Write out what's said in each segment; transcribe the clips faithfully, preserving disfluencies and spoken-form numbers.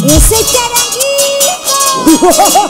Ese charanguito.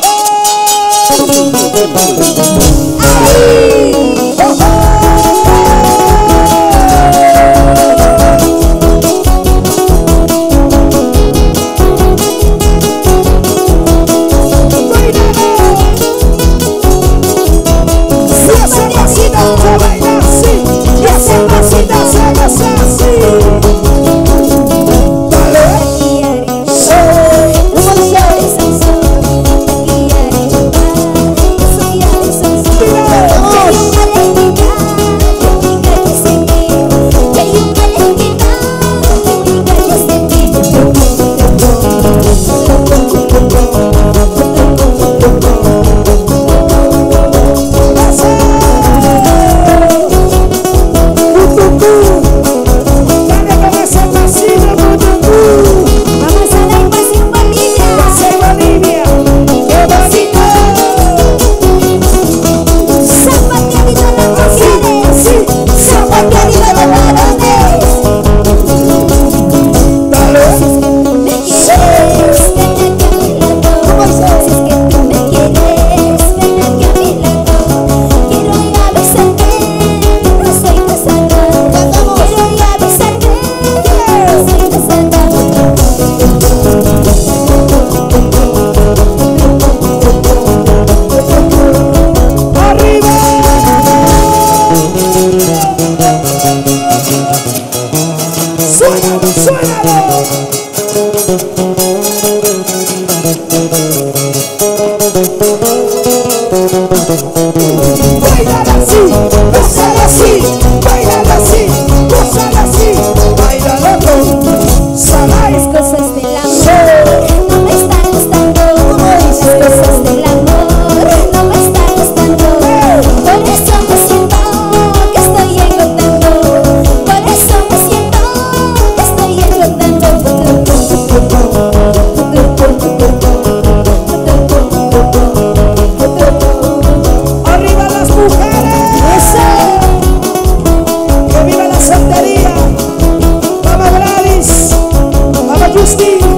Bailar así, gozar así, bailar así, gozar así, bailar con Saray. Las cosas del amor no me están gustando. Las cosas del amor no me están gustando. Por eso me siento que estoy engordando. Por eso me siento que estoy engordando. Arriba las mujeres. Que viva la santería. Vamos Gladys, vamos Justin.